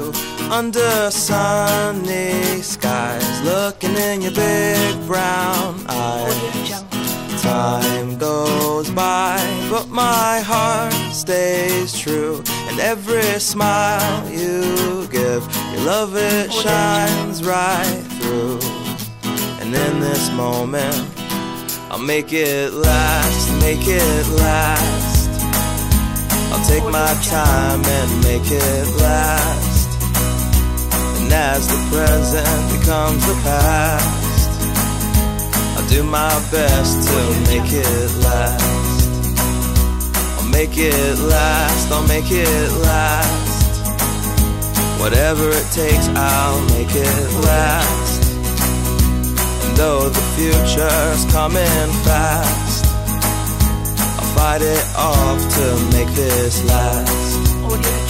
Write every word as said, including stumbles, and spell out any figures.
you under sunny skies, looking in your big brown eyes. Time goes by, but my heart stays true, and every smile you give, your love it shines right through. And in this moment, I'll make it last, make it last. I'll take my time and make it last. And as the present becomes the past, I'll do my best to make it last. I'll make it last, I'll make it last. Whatever it takes, I'll make it last. And though the future's coming fast, I'll fight it off to make this last.